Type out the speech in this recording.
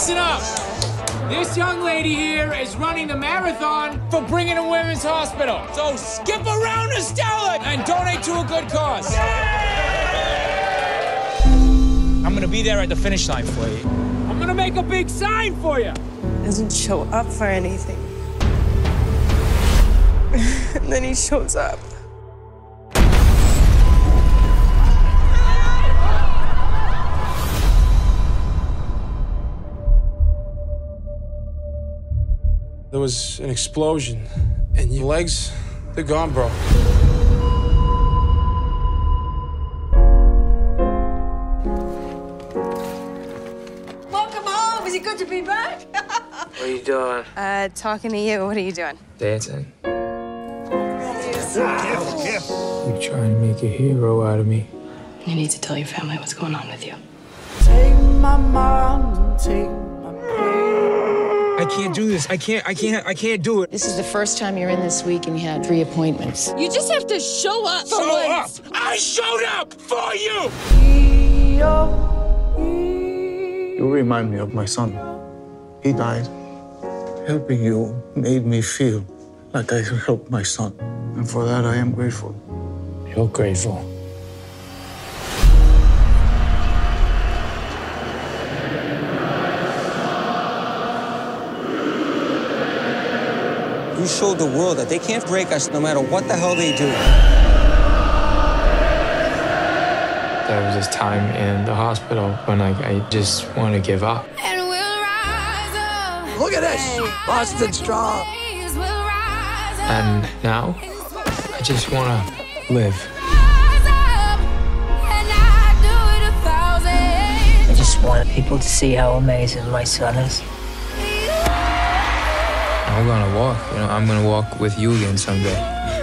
Listen up. This young lady here is running the marathon for Brigham and Women's Hospital. So skip around Estella and donate to a good cause. I'm gonna be there at the finish line for you. I'm gonna make a big sign for you. Doesn't show up for anything. And then he shows up. There was an explosion, and your legs, they're gone, bro. Welcome home. Is it good to be back? What are you doing? Talking to you. What are you doing? Dancing. You're trying to make a hero out of me. You need to tell your family what's going on with you. Take my mind, take my pain. I can't do this. I can't do it. This is the first time you're in this week and you had 3 appointments. You just have to show up for once. Show up! I showed up for you! You remind me of my son. He died. Helping you made me feel like I helped my son. And for that, I am grateful. You're grateful. You showed the world that they can't break us no matter what the hell they do. There was this time in the hospital when I just want to give up. And we'll rise up. Look at this. Boston strong. We'll rise up. And now, I just want to live. Rise up. And I do it 1,000. I just want people to see how amazing my son is. I'm gonna walk, I'm gonna walk with you again someday.